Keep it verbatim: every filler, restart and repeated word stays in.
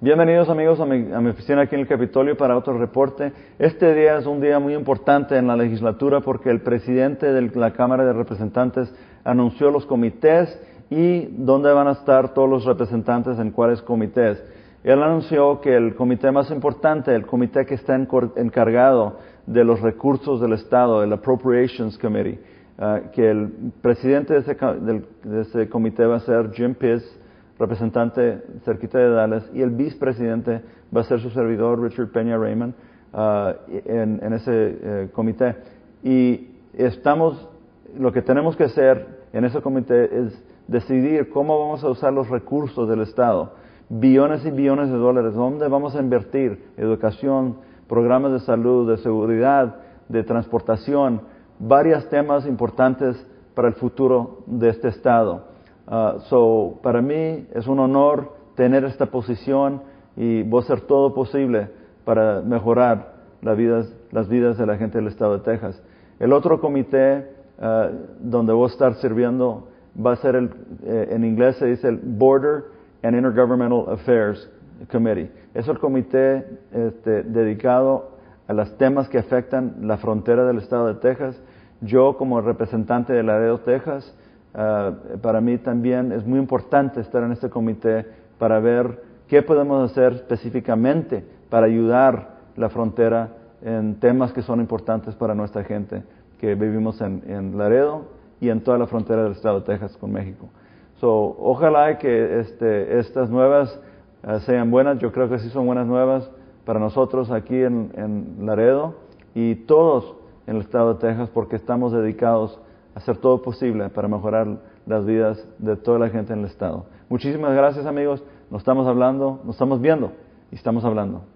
Bienvenidos amigos a mi, a mi oficina aquí en el Capitolio para otro reporte. Este día es un día muy importante en la legislatura porque el presidente de la Cámara de Representantes anunció los comités y dónde van a estar todos los representantes en cuáles comités. Él anunció que el comité más importante, el comité que está encargado de los recursos del Estado, el Appropriations Committee, uh, que el presidente de ese, del, de ese comité va a ser Jim Piss, representante cerquita de Dallas, y el vicepresidente va a ser su servidor Richard Peña Raymond uh, en, en ese uh, comité. Y estamos, lo que tenemos que hacer en ese comité es decidir cómo vamos a usar los recursos del Estado, billones y billones de dólares, dónde vamos a invertir, educación, programas de salud, de seguridad, de transportación, varios temas importantes para el futuro de este Estado. Uh, so, para mí es un honor tener esta posición y voy a hacer todo posible para mejorar la vida, las vidas de la gente del Estado de Texas. El otro comité uh, donde voy a estar sirviendo va a ser, el, eh, en inglés se dice el Border and Intergovernmental Affairs Committee. Es el comité este, dedicado a los temas que afectan la frontera del Estado de Texas. Yo, como representante de Laredo, Texas, Uh, para mí también es muy importante estar en este comité para ver qué podemos hacer específicamente para ayudar la frontera en temas que son importantes para nuestra gente que vivimos en, en Laredo y en toda la frontera del Estado de Texas con México. So, ojalá que este, estas nuevas uh, sean buenas. Yo creo que sí son buenas nuevas para nosotros aquí en, en Laredo y todos en el Estado de Texas, porque estamos dedicados hacer todo posible para mejorar las vidas de toda la gente en el Estado. Muchísimas gracias amigos, nos estamos hablando, nos estamos viendo y estamos hablando.